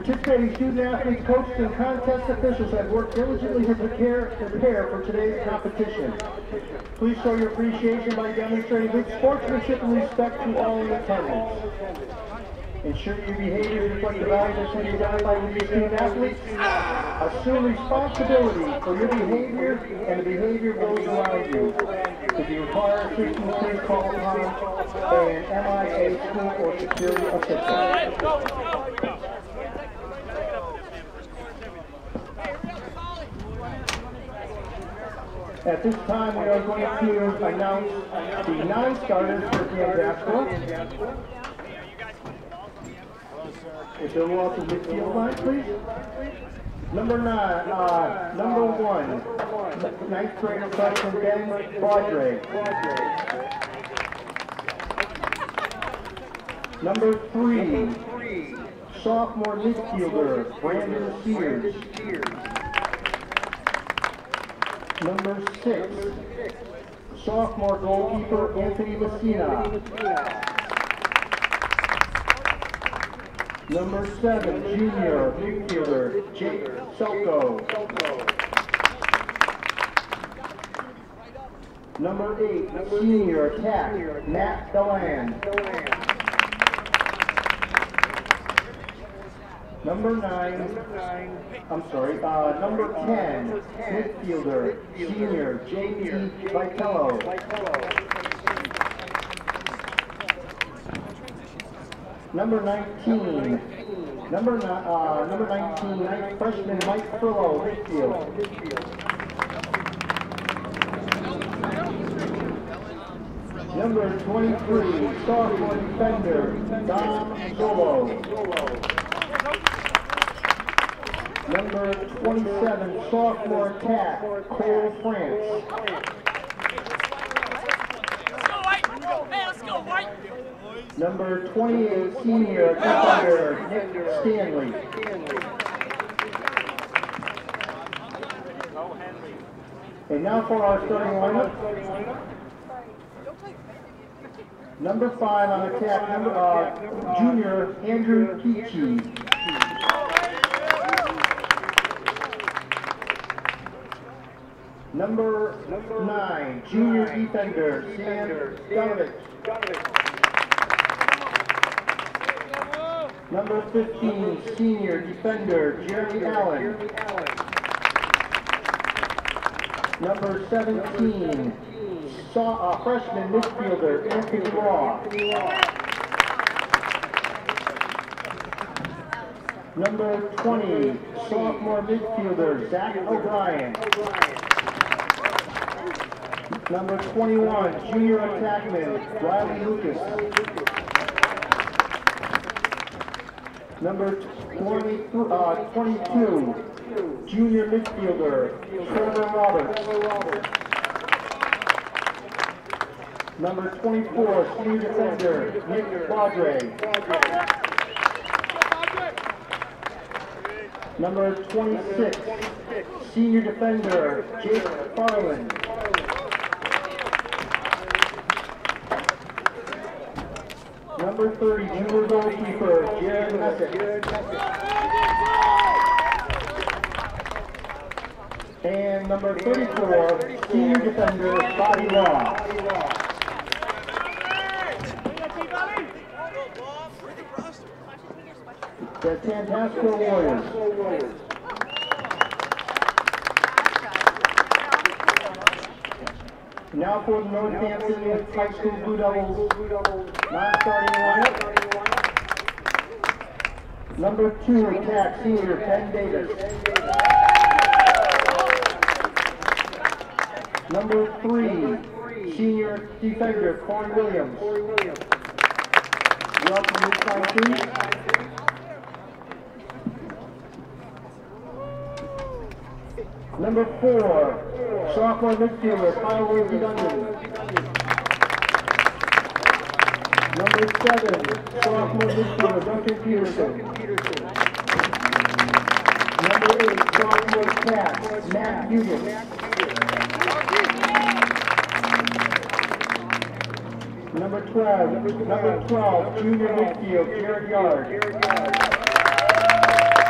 Participating student athletes, coaches, and contest officials have worked diligently to prepare for today's competition. Please show your appreciation by demonstrating good sportsmanship and respect to all in attendance. Ensure your behavior reflects the values that you identify with your student athletes. Assume responsibility for your behavior and the behavior of those around you. If you require assistance, please call upon an MIA school or security official. At this time, we are going to announce the non-starters for Candidato. If you'll go up to the midfield line, please. Number 1, 9th grader freshman Ben Baudre. Number 3, sophomore midfielder Brandon Sears. Number 6, sophomore goalkeeper Anthony Messina. Number 7, junior midfielder Jake Selko. Number 8, senior attack Matt Deland. Number 10, midfielder senior J.P. Vitello. Number 19, ninth freshman Mike Furlow, midfield. Number 23, sophomore defender Dom Solo. Number 27, sophomore attack Cole France. Let's go, White! Number 28, senior defender Nick Stanley. And now for our starting lineup. Number 5 on attack, junior Andrew Peachy. Number 9, junior defender Sam Donovich. Number 15, senior defender Jeremy Allen. Number 17, freshman midfielder Anthony Law. Number 20, sophomore midfielder Zach O'Brien. Number 21, junior attackman Riley Lucas. Number 22, junior midfielder Trevor Roberts. Number 24, senior defender Nick Baudre. Number 26, senior defender Jake Farland. Number 30, junior goalkeeper Jared Messick. And number 34, senior defender Bobby Law. The Tantasco Warriors. Now for the Northampton High School Blue Devils non-starting lineup. Number 2, attack senior Ben Davis. Number 3, senior defender Corey Williams. Welcome this time, please. Number 4, sophomore midfielder Kyle Lundgren. Number 7, sophomore midfielder Duncan Peterson. Number 8, sophomore attack Matt Hughes. Number 12, junior midfield Jared Yard.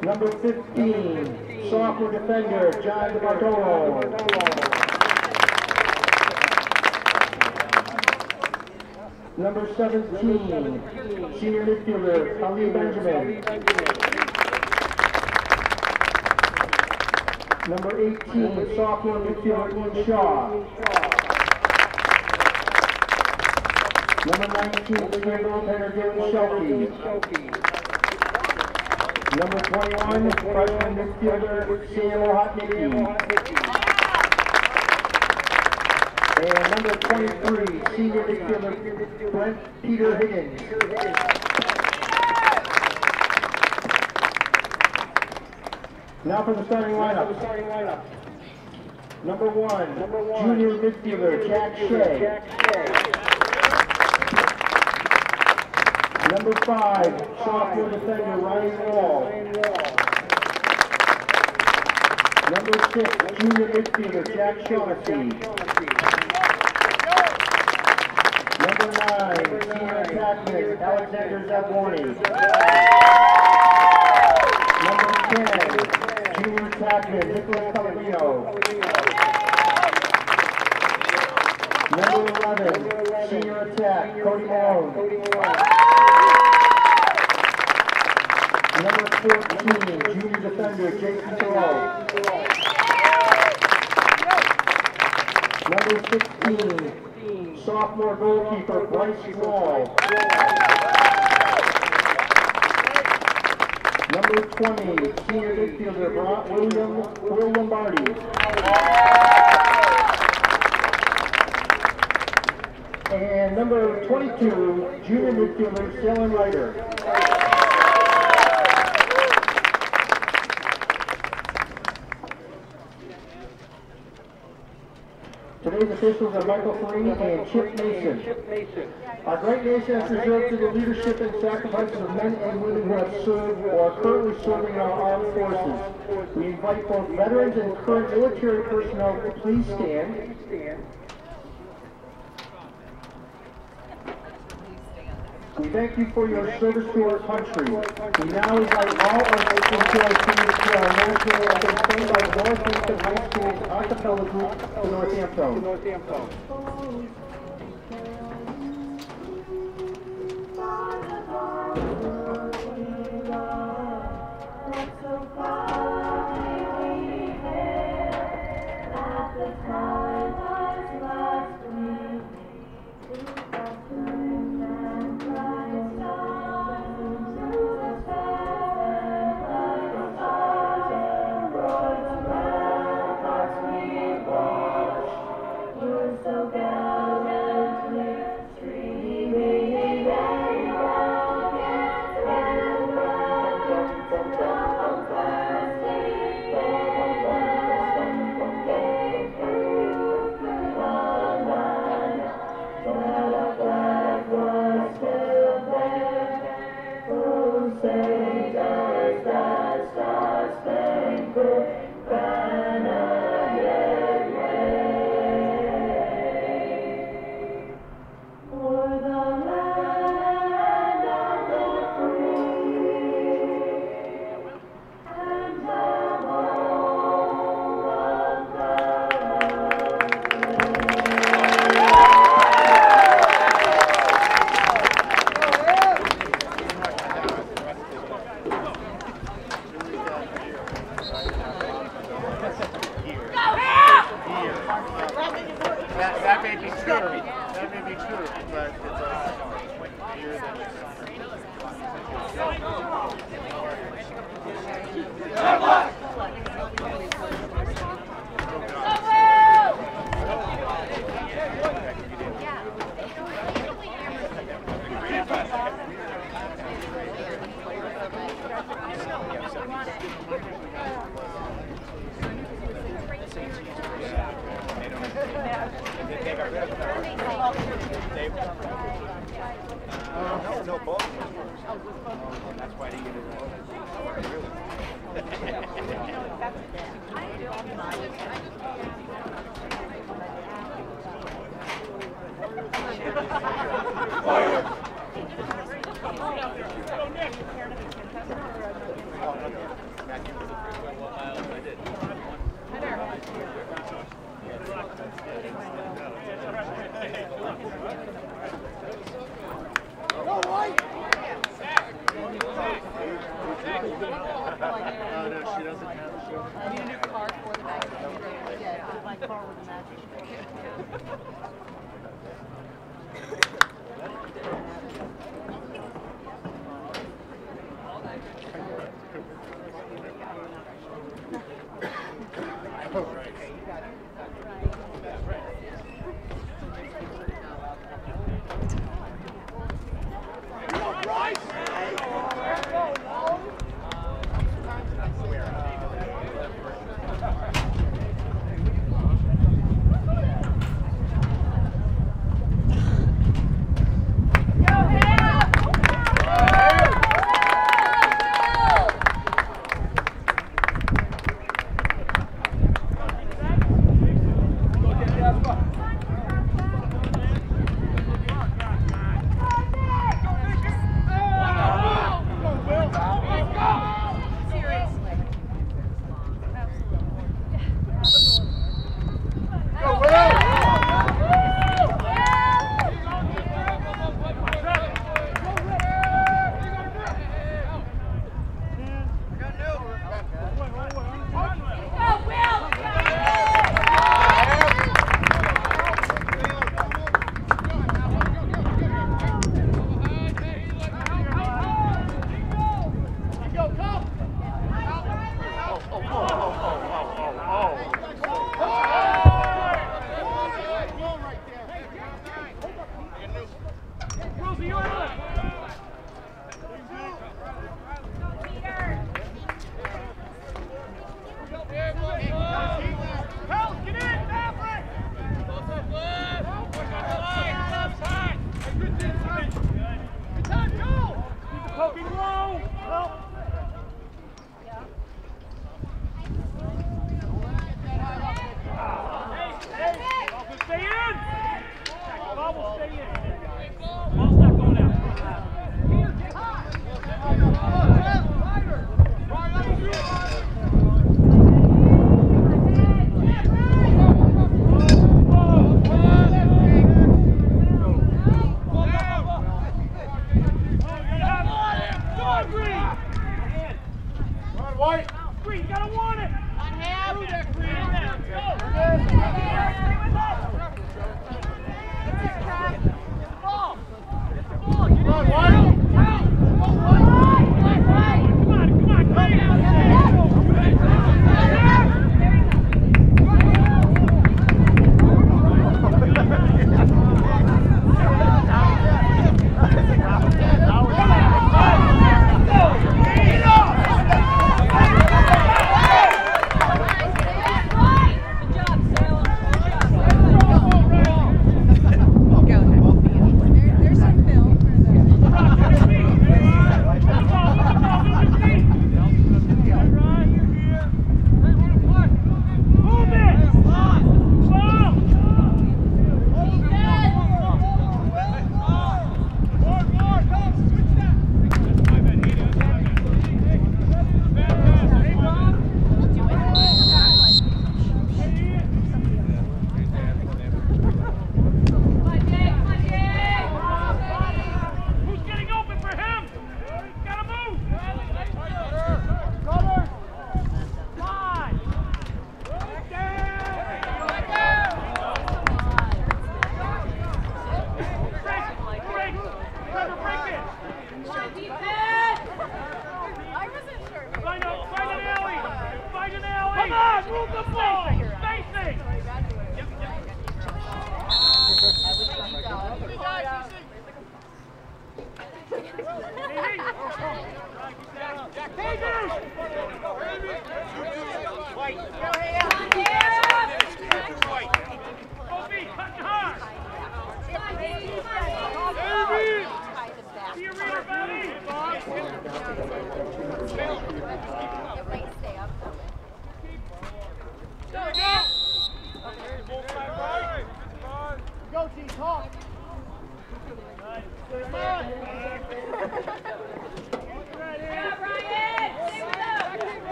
Number 15, sophomore defender, John DiBartolo. Number 17, senior midfielder, Ali Benjamin. Number 18, sophomore midfielder, Ian Shaw. Number 19, senior goaltender, David Shelkey. Number 21, freshman midfielder, Sam Ohotnicki. And number 23, senior midfielder, Brent Peter Higgins. Now for the starting lineup. Number 1, junior midfielder, Jack Shea. Number 5, sophomore defender, Ryan Wall. Number 6, junior midfielder, Jack Shaughnessy. Number 9, senior attackman, Alexander Zaborny. Number 10, junior attackman, Nicholas Pellegrino. Number 11, senior attack, Cody Malone. Number 14, junior defender, Jason Thoreau. Number 16, sophomore goalkeeper, Bryce Wall. Number 20, senior midfielder, Will Lombardi. And number 22, junior midfielder, Salem Ryder. Today's officials are Michael Farini and Chip Mason. Our great nation has preserved through the leadership and sacrifices of men and women who have served or are currently serving in our armed forces. We invite both veterans and current military personnel to please stand. We thank you for your service to our country. We now invite all our nations to our students to our national anthem sung by the Northampton High School's a cappella group, the Northampton. That may be true. That may be true, but it's year than They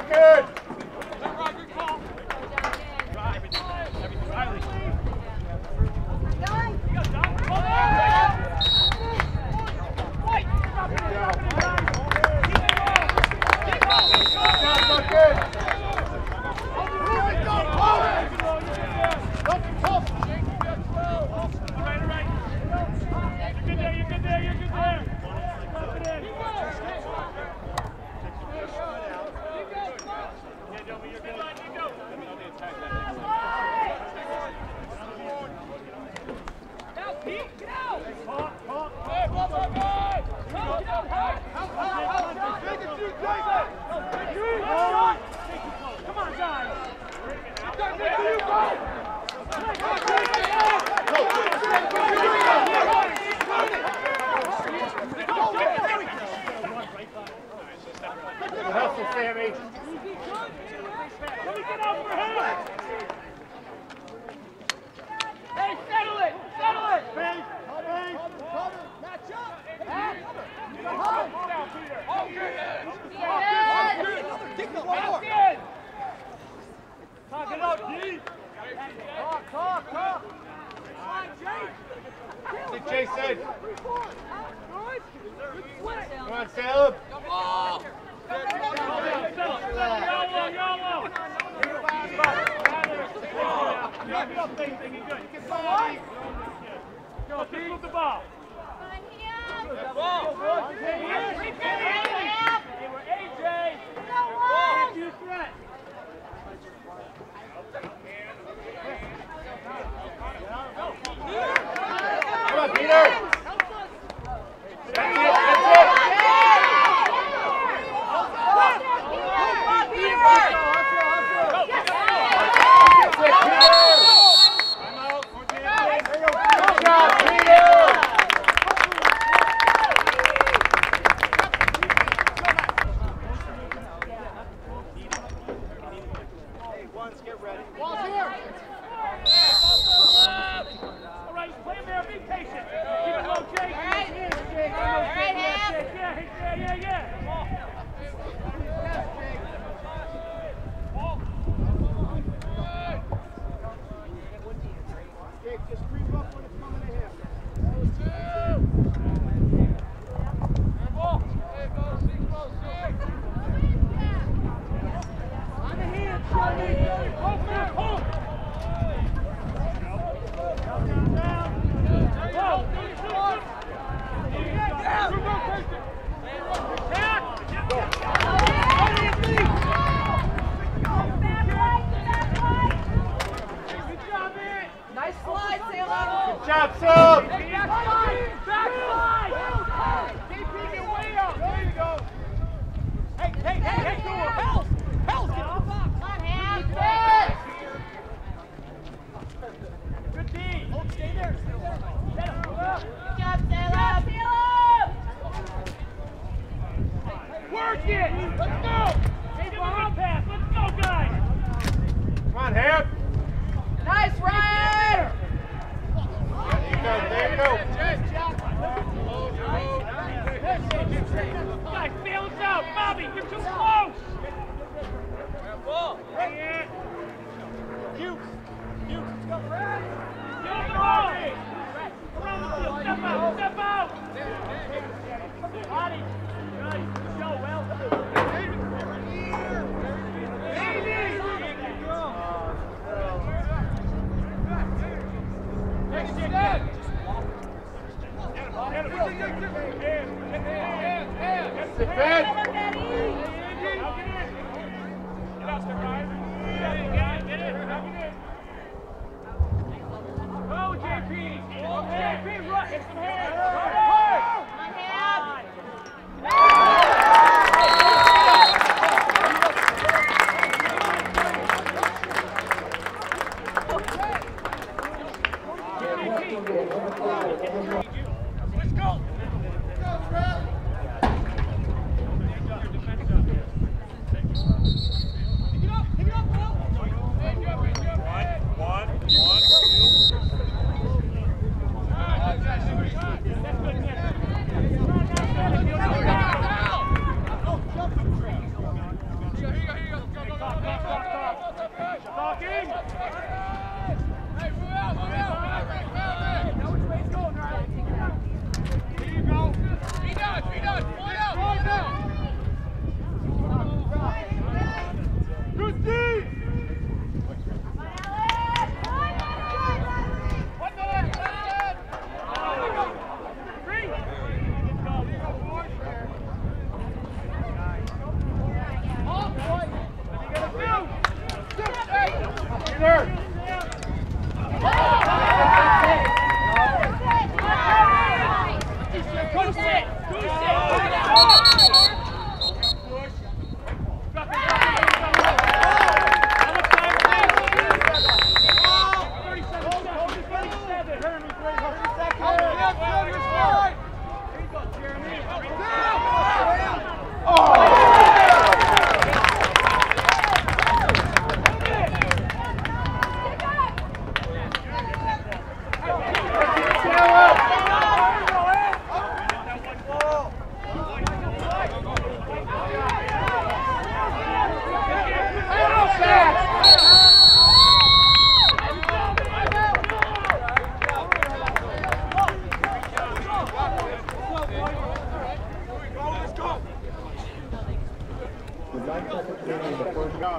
good. Hustle, Sammy. Hey, settle it! Settle it! Talk it up, D! Talk! Come on, Jay! What Jay said. Come on, Salem. Come on! Move the ball. AJ! Can't use threat. Come on, Peter. That's it. Good job, Sub! Hey, Hells, get off! Come on, Ham! With 9 seconds remaining in the first round.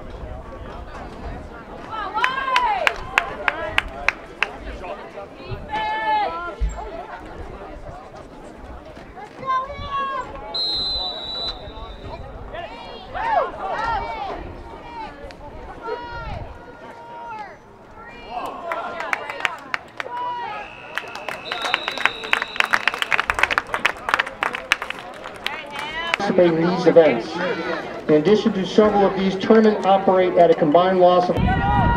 Participate in these events. In addition to several of these, tournaments operate at a combined loss of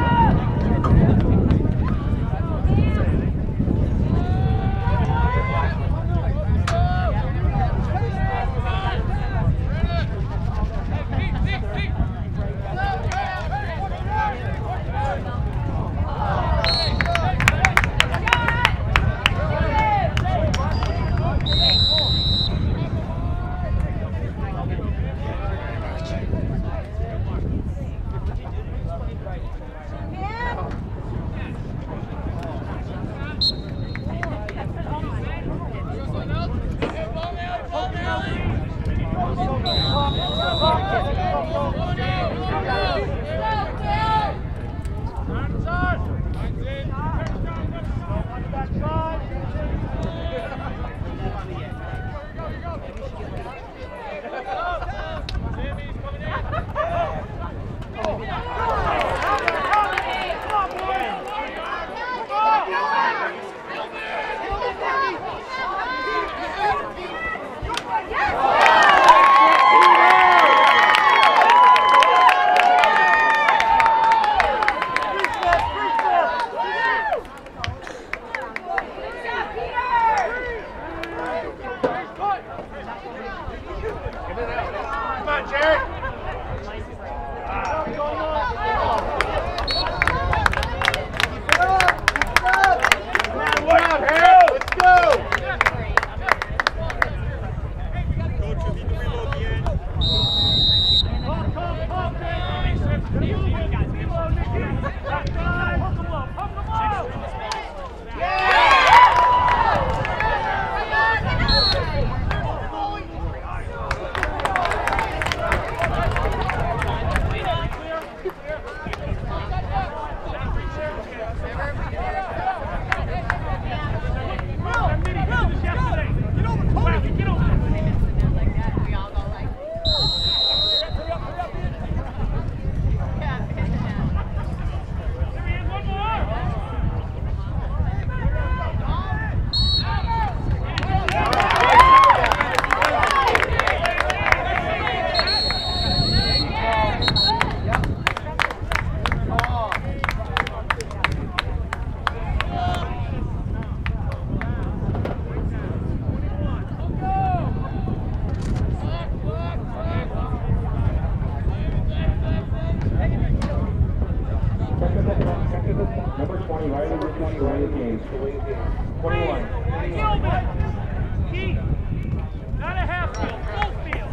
number 20, Riley Richards, to win the game. 21. Keith, not a half field, full field.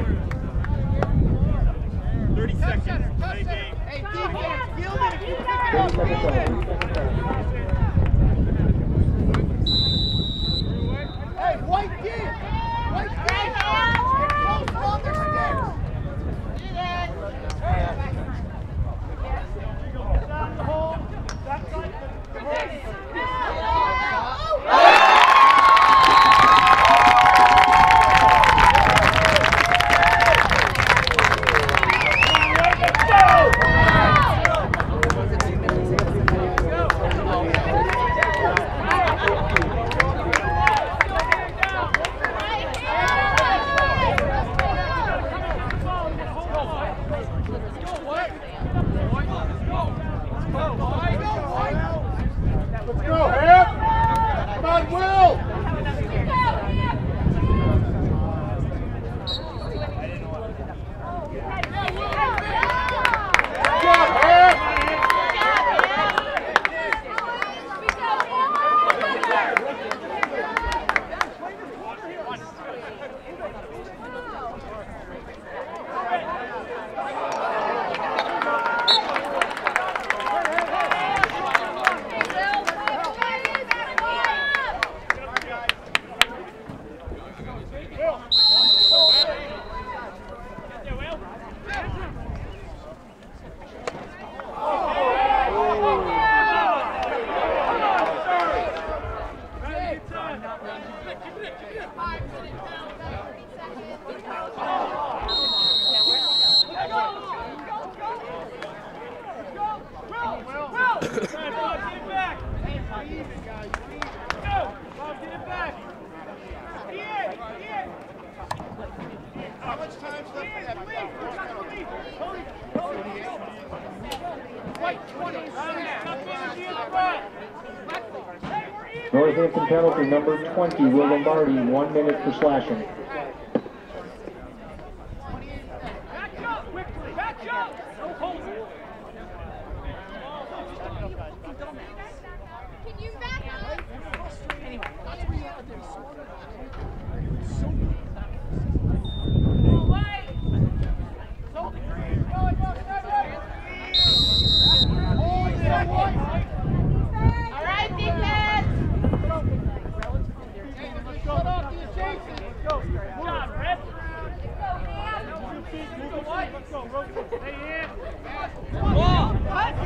30 seconds. Play game. Hey, defense, field it. If you pick it 30 up, seconds field left. it. 30 seconds left. Hey, white team! White team! Get close on their sticks! Down the hole. That's like Northampton penalty number 20, Will Lombardi, 1 minute for slashing. Back up quickly! Back up! No holding! Can you back up? Anyway, that's where you are. There's so All right, defense! Shut off the adjacent! Let's go! Good job, Red! Let's go, rotate! Stay in! Ball! That's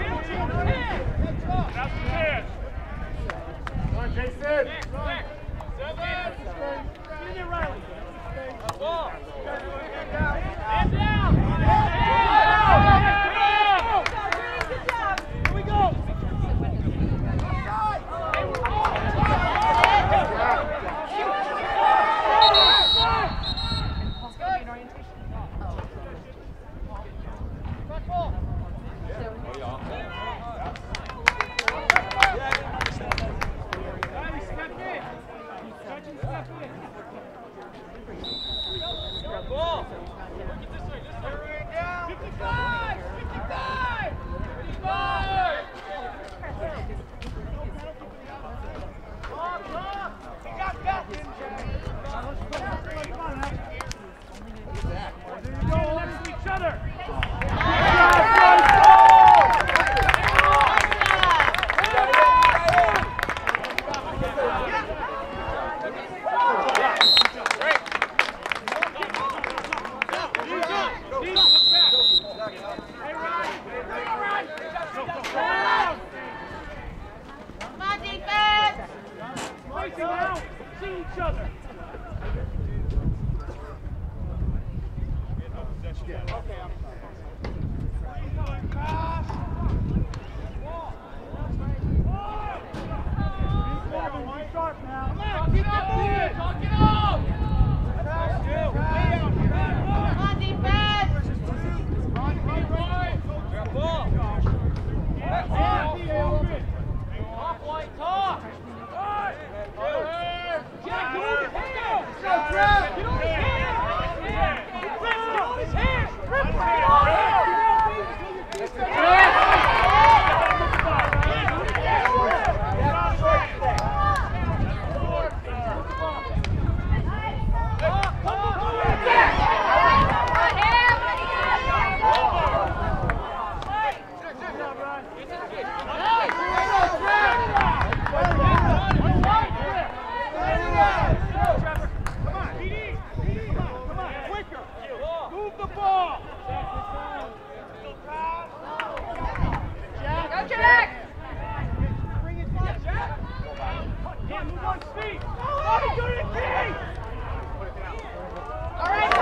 the pass! Come on, Jason. Get in, Riley! Ball! Stand down! Good job! Here we go! Ball! Look at this way, this way! 55! 55! 55! You got back in, Jack! Come on now. There you go, next to each other! Come on, defense! Facing out! See each other! Sharp now. Come on, keep on moving! Talk it off! Come on, defense! Talk, White, talk! Jack, get on his hands! Go, Trev! Get on his hands! Chris, get on his hands! Rip, get on him! Move the ball! Jack! Go, Jack! Bring it back, Jack! Yeah, move on speed! Oh, go to the key! All right,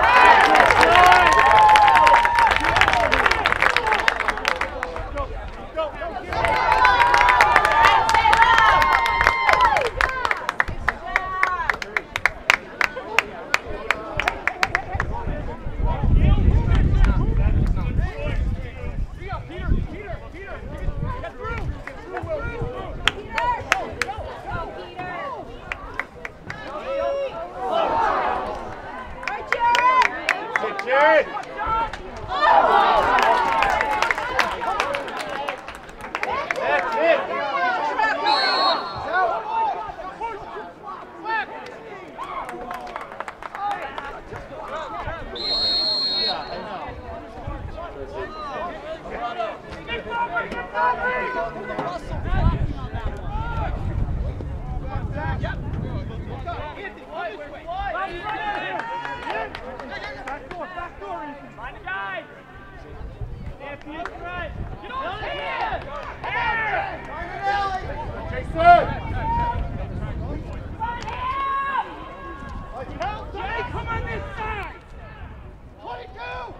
Go, go, go, get it! Jared! That's it! Back door, Ethan. Find a guy. Stand to the right. Get on his hand. Jay, come on this side. 22.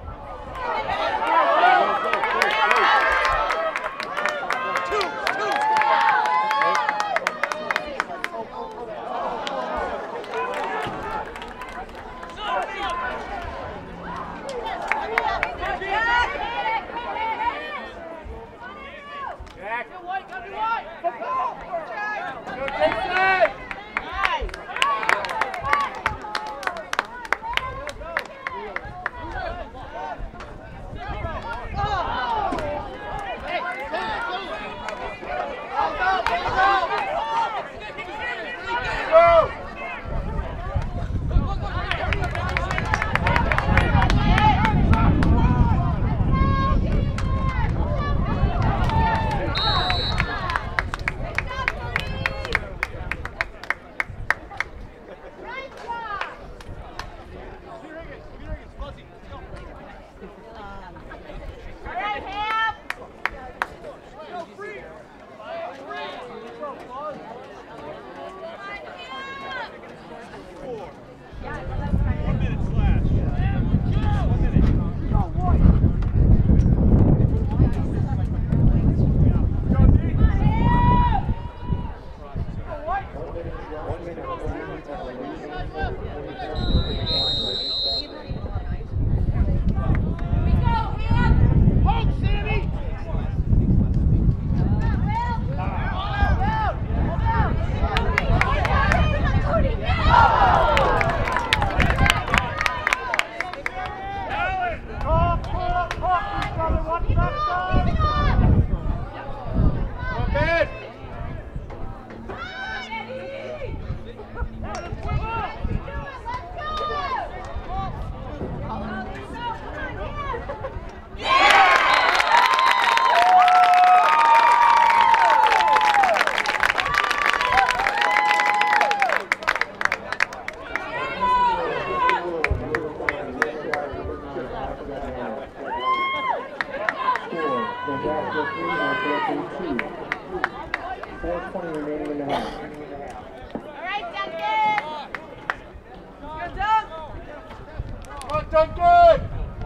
Nebraska 3, North Hampton 2. 4:20 remaining in the half. All right, Duncan. Good, Dunk. Come on, Duncan!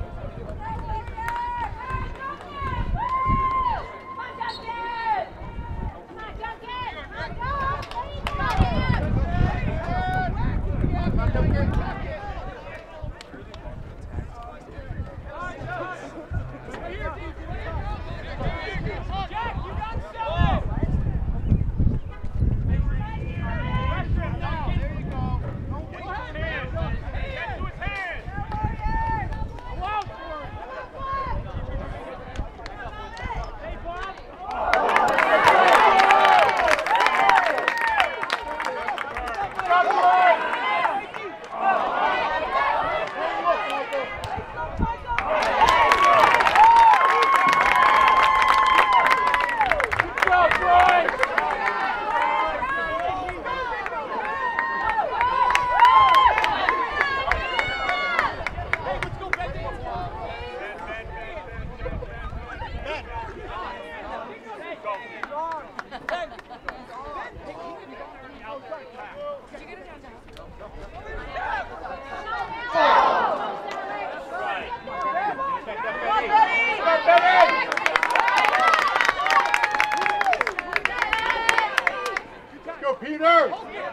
Go, Peter!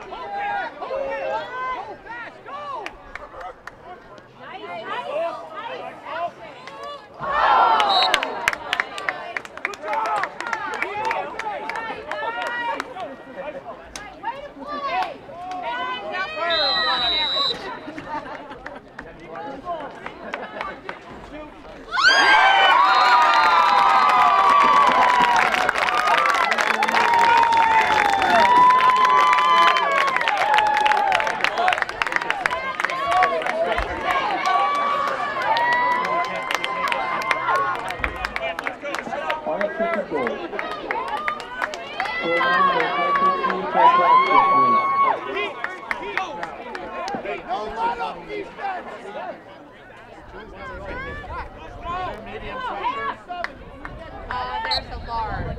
There's a large.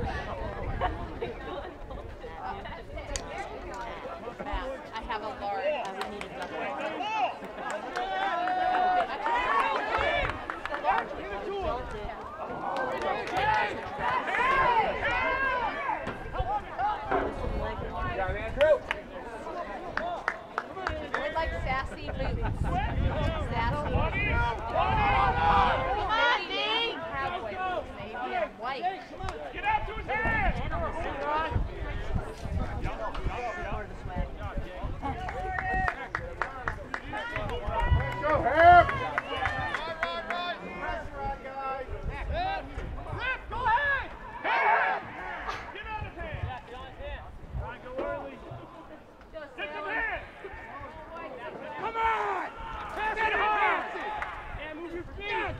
I have a large. I would need a double. I'd like sassy boots. Sassy. White. Get out to his head! Go, Herb! Go ahead! Get out of hand! Try and go early. Take the man! Come on! Pass it hard! And move your feet!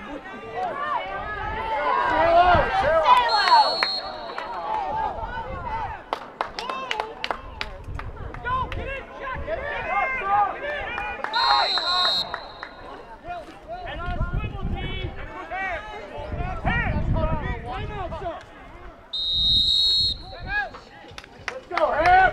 Go! Get in! Jack! Get in! And on swivel, D! Hands! Hands! Line out, sir! Let's go, Herb!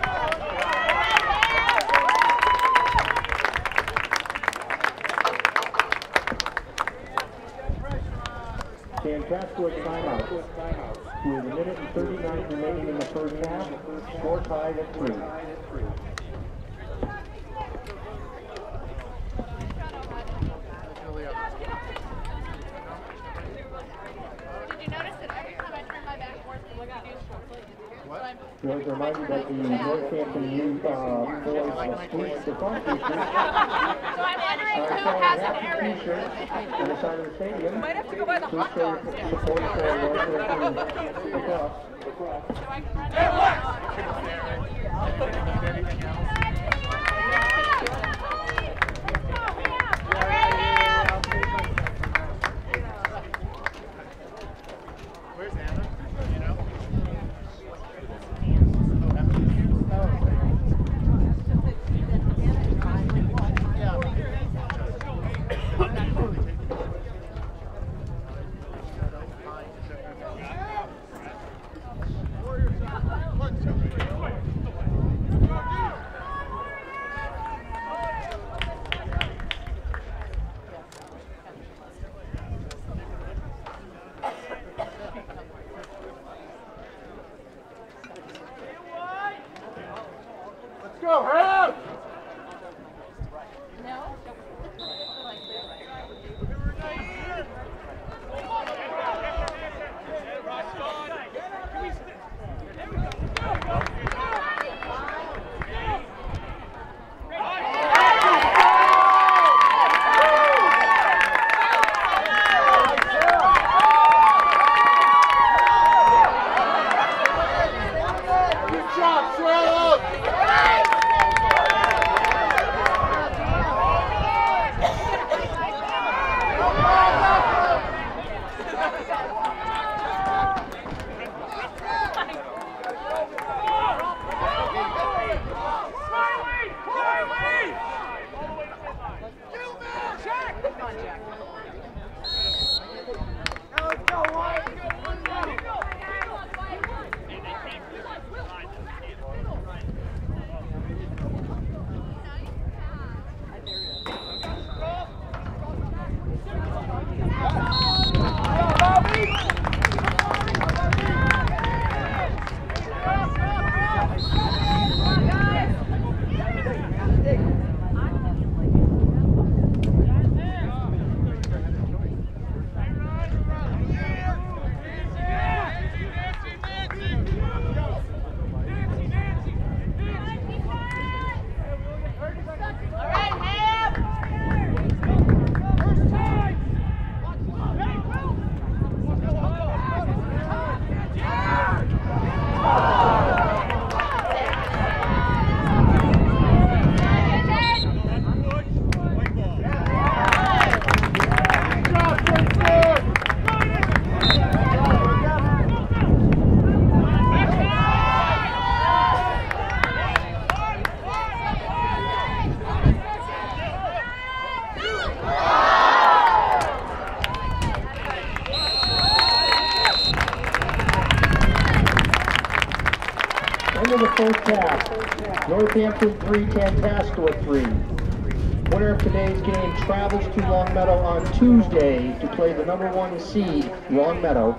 Sandcastle at timeout. With a minute and 39 remaining in the first half, score tied at 3. Did you notice that every time I turn my back towards the look at you? You're reminded that the Northampton Youth boys squeezed the front t-shirts. So I'm wondering who has an errand. T-shirts on the side of the stadium. Might have to go buy the hot Please show dogs. your support for Northampton lacrosse. So I can run Anything else? Where's Anna? You know? go, help! No? Good job, Swallow! End of the first half. Northampton 3, Tantascwa 3. Winner of today's game travels to Longmeadow on Tuesday to play the #1 seed, Longmeadow.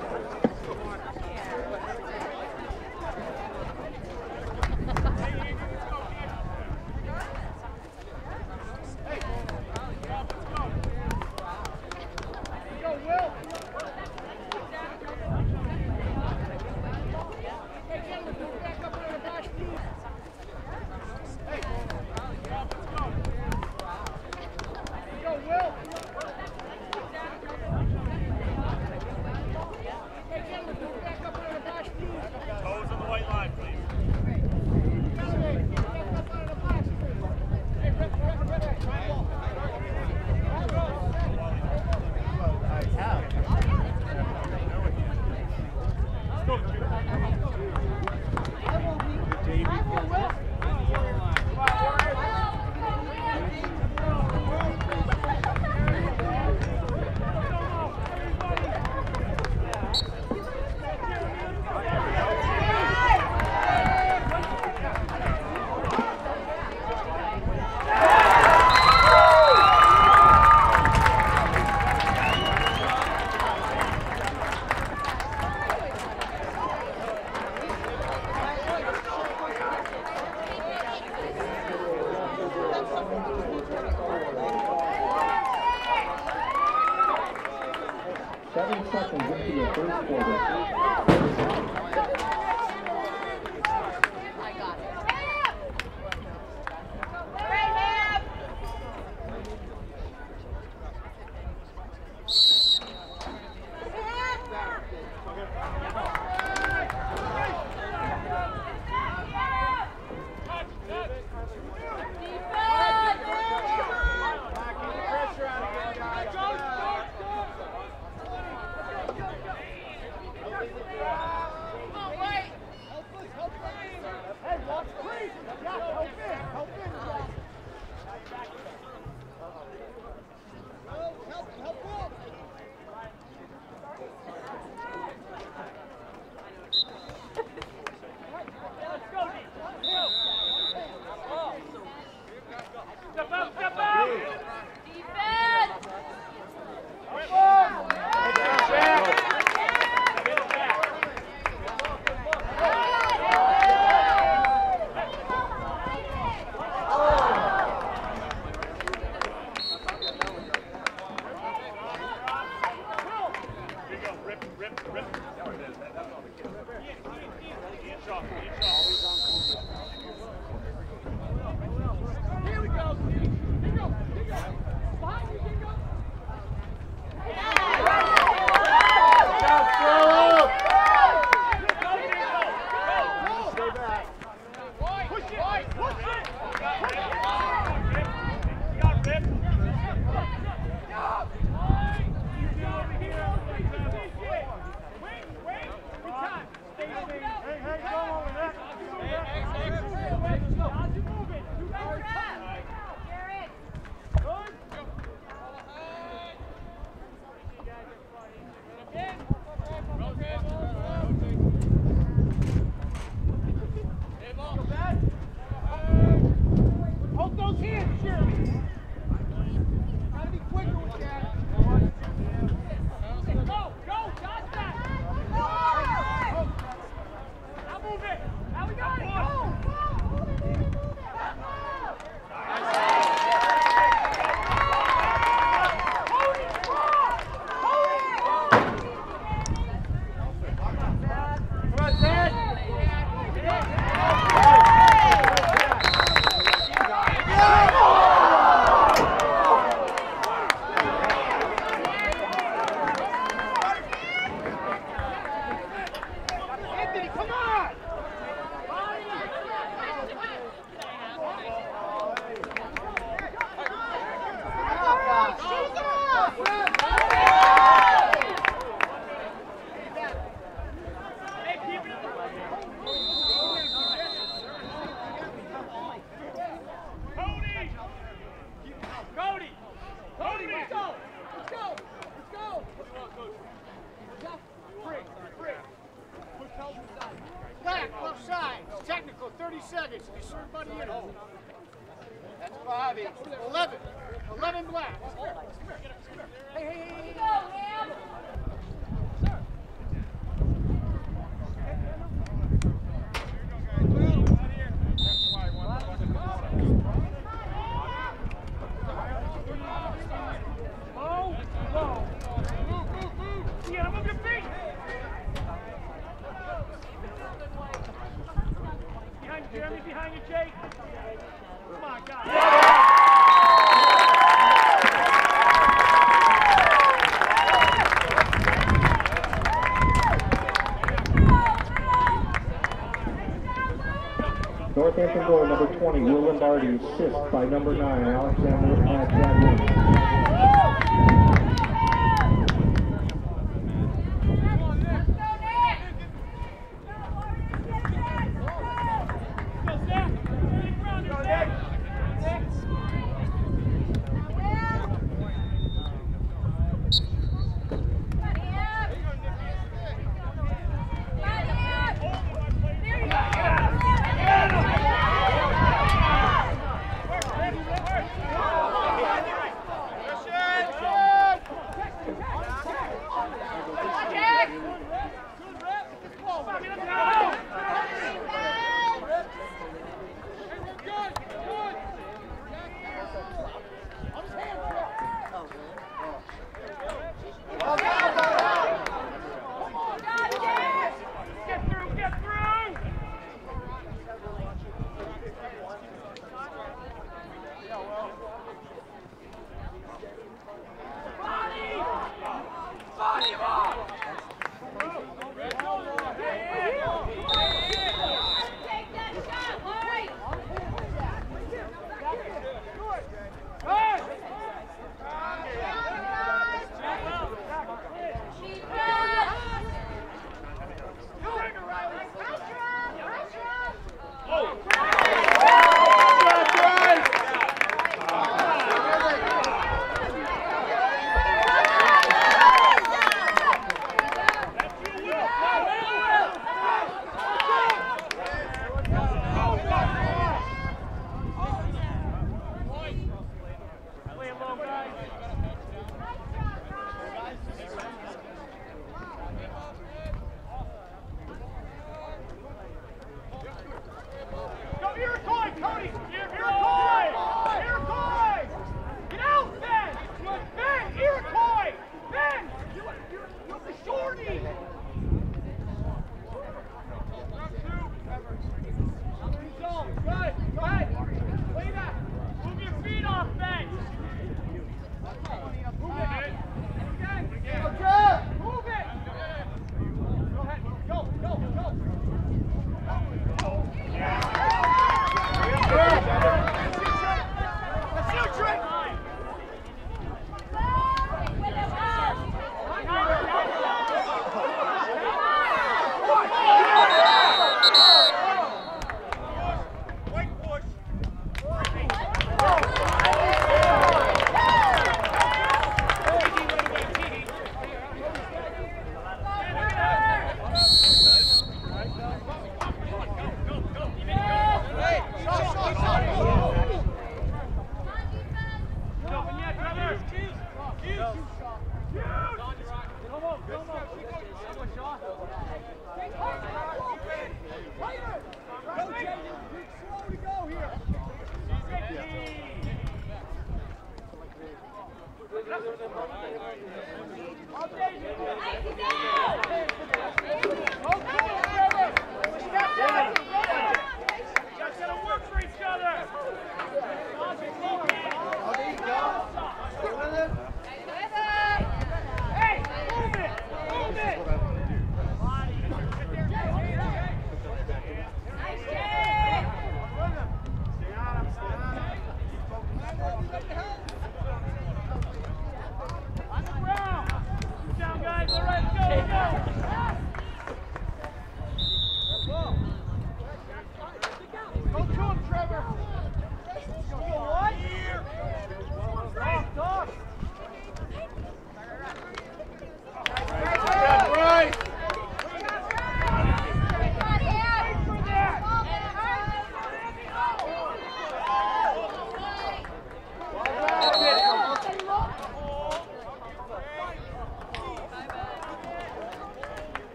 Toes on the white line, please. Wait! Here we go. Behind you, Dingo. Stay back. Push it. Hold those hands, Jeremy. Gotta be quicker with that. Go, dodge that. Now move it. Now we got it. Anthony, come on! Cody, let's go! Black, left side. Technical, 30 seconds. Be served by the end. That's Bobby. 11 black. Hey. Go, man. Move your feet! Behind you, Jeremy, behind you, Jake. Come on, guys. Northampton goal number 20, Will Lombardi, assist by number 9, Alexander Chadwick.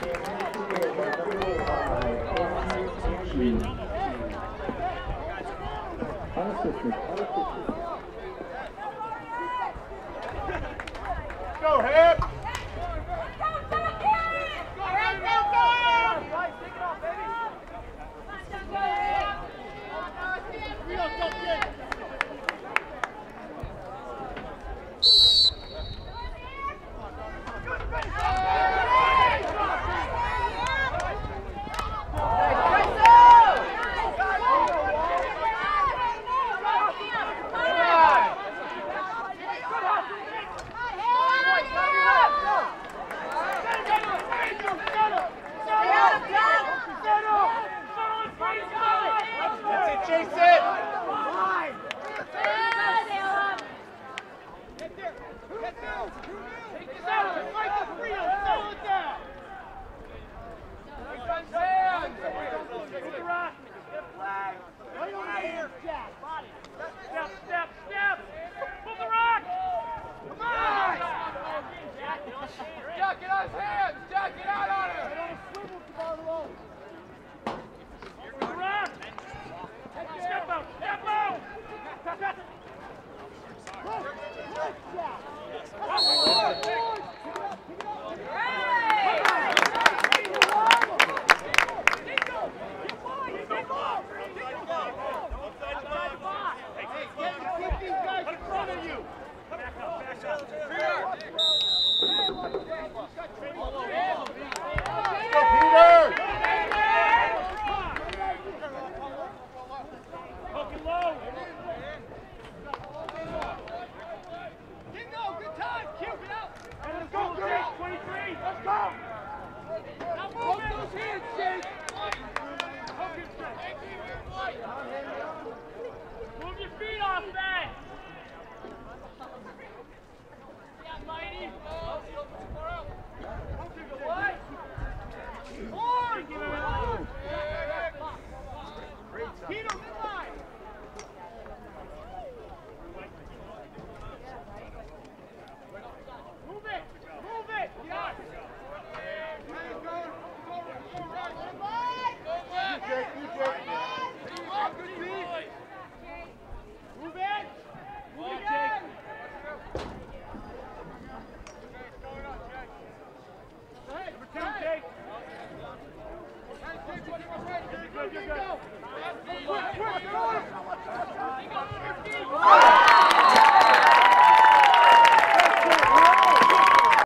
Unassisted. Go, Hip! Move your feet off that! Yeah, mighty!